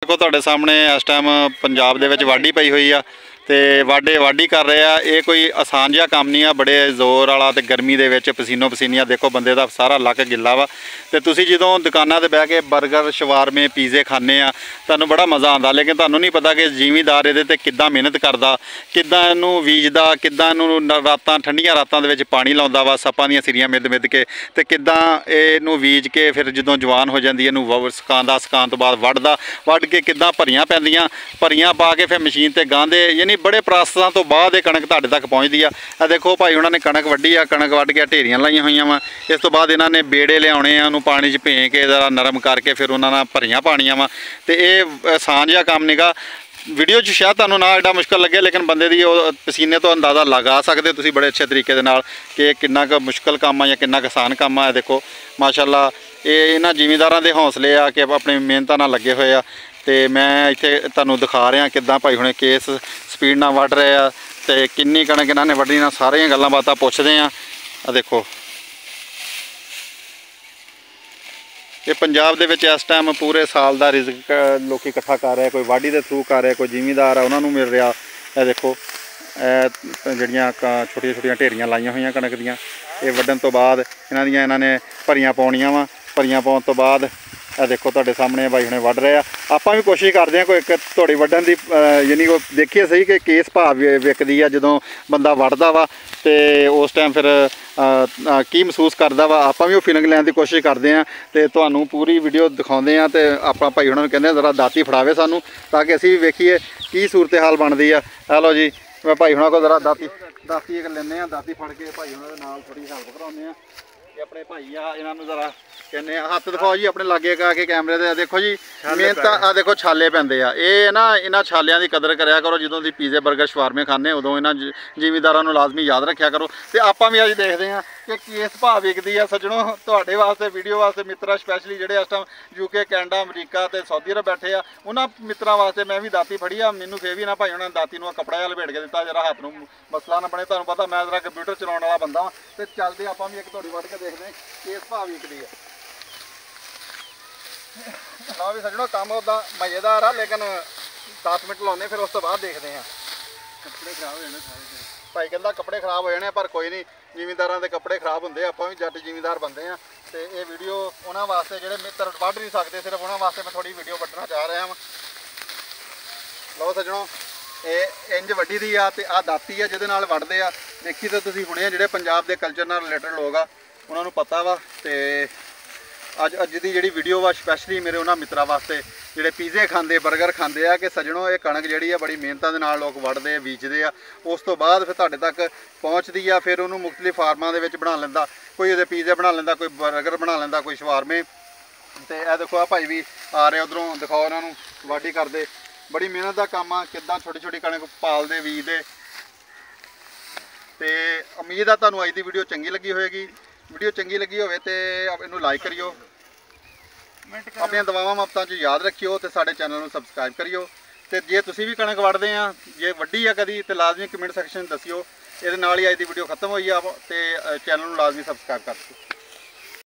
देखो तुहाडे सामने इस टाइम पंजाब दे विच वाढी पई हुई आ ते वाढी कर रहे आ। ये कोई आसान जिहा काम नहीं आ, बड़े जोर वाला ते गर्मी दे विच पसीनो पसीनिया देखो बंदे दा सारा लक गिला वा। ते तुसीं जदों दुकानां ते बह के बर्गर शवारमे पीजे खाने आ तुहानूं बड़ा मज़ा आंदा, लेकिन तुहानूं नहीं पता कि जिमीदार इहदे ते किद्दां मेहनत करदा, किद्दां इहनूं बीजदा, किद्दां इहनूं रातां ठंडियां रातां दे विच पानी लाउंदा वा सप्पां दीयां सिरियां मिध के, ते किद्दां इहनूं बीज के फिर जदों जवान हो जांदी इहनूं सुकाउण तो बाद वढ के किद्दां भरियां पा के फिर मशीन ते गांदे, यानी बड़े प्रासैसां तो बाद कणक तुहाडे तक पहुँचदी आ। देखो भाई उन्होंने कणक वड्डी आ, कणक वढ के ढेरियां लाइयां होईयां वा। इस तो बाद इन्होंने बेड़े लियाउणे आ, उहनूं पानी च भें के जरा नरम करके फिर उन्होंने भरियां पाणियां वा। ते इह आसान जिहा काम निगा। वीडियो च शायद तुहानूं ना एडा मुश्किल लगे, लेकिन बंदे दी पसीने तो अंदाज़ा लगा सकते तुसीं बड़े अच्छे तरीके दे नाल कि किन्ना क मुश्किल काम आ या किन्ना क आसान काम आ। देखो माशाअल्लाह ये इन्हां जिमीदारां दे हौसले आ कि अपनी मेहनतां नाल लगे होए आ। ते मैं इत्थे तुहानूं दिखा रहा किद्दां भाई हुणे केस स्पीड नाल वढ रहे आ ते किन्नी कणक इन्हां ने वढनी ना, सारियां गल्लां बातां पुछदे आ। देखो ये पंजाब दे विच इस टाइम पूरे साल का रिजक लोग इकट्ठा कर रहे, कोई वाढी के थ्रू कर रहे, कोई जिमीदार है उन्होंने मिल रहा। ये देखो जड़ियाँ छोटिया छोटिया ढेरियां लाइया हुई कणक दियाँ, ये वड्डण तो बाद इन्होंने भरियां पाउणियां वा। भरियां पाउण तो बाद देखो तुहाडे सामने भाई हुणे वढ रहे आ। आपां भी कोशिश करते हैं कोई एक धोड़ी वड्ढण दी, यानी वो देखिए सही कि केस भाव विकदी आ जदों बंदा वढदा वा ते उस टाइम फिर की महसूस करदा वा। आपां भी वो फीलिंग लैण दी कोशिश करते हैं ते तुहानूं पूरी वीडियो दिखाउंदे आ। ते आपां भाई हुणां नूं कहंदे जरा दाती फड़ावे सानूं ताकि असीं भी वेखीए की सूरत हाल बनदी आ। हेलो जी, मैं भाई हुणां कोल जरा दाती एक लैंदे आ, दाती फड़ के भाई हुणां दे नाल थोड़ी हेल्प कराउने आ। ये अपने भाई आ, इन्हों जरा कहने हत्थ दिखाओ जी अपने लागे आके कैमरे दे। देखो जी मेहनत आ, देखो छाले पैंदे आ। ये ना इन्हां छालियां की कदर करा करो जदों दी पीजे बर्गर शवारमे खाने, उदों इन्हां जिमीदारां नूं लाजमी याद रखा करो। ते आपां भी अज देखते हैं कि किस भाव विकदी आ। सज्जणों तुहाडे वास्ते वीडियो वास्ते मित्रा स्पैशली जिहड़े इस टाइम यूके कैनेडा अमरीका ते सऊदी अरब बैठे आ, उन्हां मित्रां वास्ते मैं भी दाती फड़ी आ। मैनूं फिर भी ना भाई उन्होंने दाती नूं कपड़ा जिहा लपेट के दित्ता जरा हाथ नूं मसला ना बने। तुहानूं पता मैं जरा कंप्यूटर चलाउण वाला बंदा वां ते चलदे आपां भी एक धोड़ी वढ के देखदे किस भाव विकदी है। ना भी सज्जणों काम उदा मज़ेदार आ, लेकिन 10 मिनट लाने फिर उस तो बाद देखते हैं। कपड़े खराब हो जाने सारे, भाई कहता कपड़े खराब हो जाने, पर कोई नहीं जिमीदारां दे कपड़े खराब होंदे, आपां भी जट जिमीदार बंदे हैं। तो ये वीडियो उन्होंने वास्ते जिहड़े मित्र वढ नहीं सकते, सिर्फ उन्होंने वास्ते मैं थोड़ी वीडियो वड्ढना चाह रहा हाँ। लो सज्जणों ये इंज वड्डी दी आ ते आ दाती आ जिहदे नाल वढदे आ। देखी तो तुसीं हुणे जिहड़े पंजाब दे कल्चर नाल रिलेटेड लोग आ उन्होंने पता वा। ते अज की जी वीडियो वा स्पैशली मेरे उन्होंने मित्रा वास्ते जिहड़े पीजे खाते बर्गर खाते आ कि सज्जणों ये कणक जी बड़ी मेहनत के नाल लोग वढदे बीजते आ। उस तो बाद फिर तुहाडे तक पहुँचती आ, फिर उन्होंने मुख्तलिफ फार्मां दे विच बना लैंदा, कोई उहदे पीजे बना लैंदा, कोई बर्गर बना लैंदा, कोई शवारमे। तो यह देखो आ भाई भी आ रहे उधरों, दिखाओ इन्हों वाढी करते, बड़ी मेहनत का काम आ। किद्दां छोटी छोटी कणक पालदे बीजदे। तो उम्मीद है तुहानूं अज की वीडियो चंगी लगी होएगी। वीडियो चंगी लगी होवे तो इनू लाइक करियो, अपनी दुआवां मफ्तां च याद रखियो, तो साडे चैनल नूं सबसक्राइब करियो। तो जे तुसीं भी कणक वढदे आ, जे वड्डी आ कदी तो लाजमी कमेंट सैक्शन दसियो। इहदे नाल ही अज की वीडियो खत्म होई आ, तो चैनल नूं लाजमी सबसक्राइब कर दिओ।